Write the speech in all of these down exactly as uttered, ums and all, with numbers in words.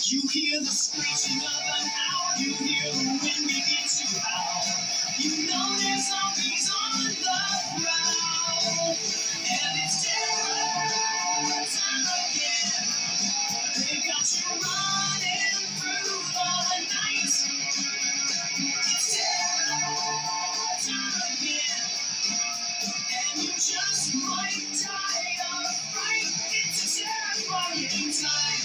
You hear the screeching of an owl, you hear the wind begin to howl. You know there's zombies on the prowl, and it's terror time again. They got you running through the night. It's terror time again, and you just might die of fright. It's a terrifying time.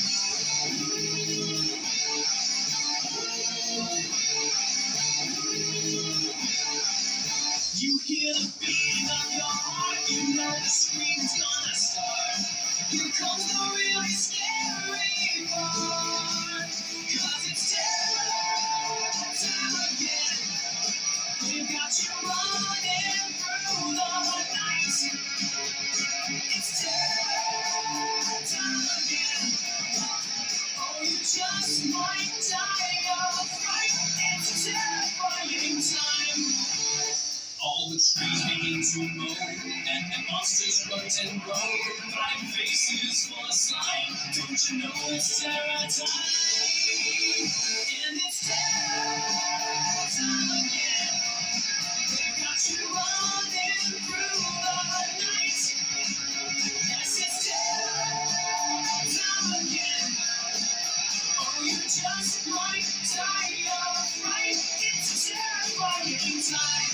You hear the beating of your heart, you know the scream's gonna start. Here comes the really scary part, 'cause it's terror time again. They've got you running through the night. It's terror time again. Oh, you just might die of fright. It's a terrifying time. All the trees begin to moan, and the monsters grunt and groan. Five faces full of slime. Don't you know it's terror time? And it's terror time again. They've got you running through the night. Yes, it's terror time again. Oh, you just might die of fright. It's a terrifying time.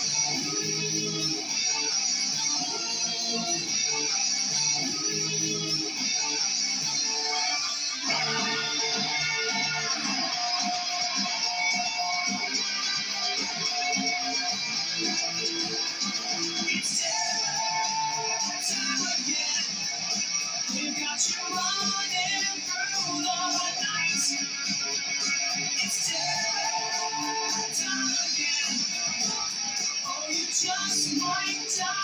It's terror time again. We've got you running through the night. It's terror time again. Oh, you just might die.